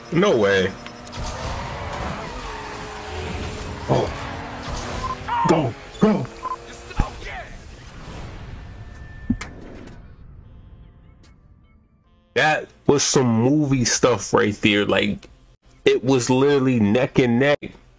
No way. Oh, go, go. That was some movie stuff right there. Like, it was literally neck and neck.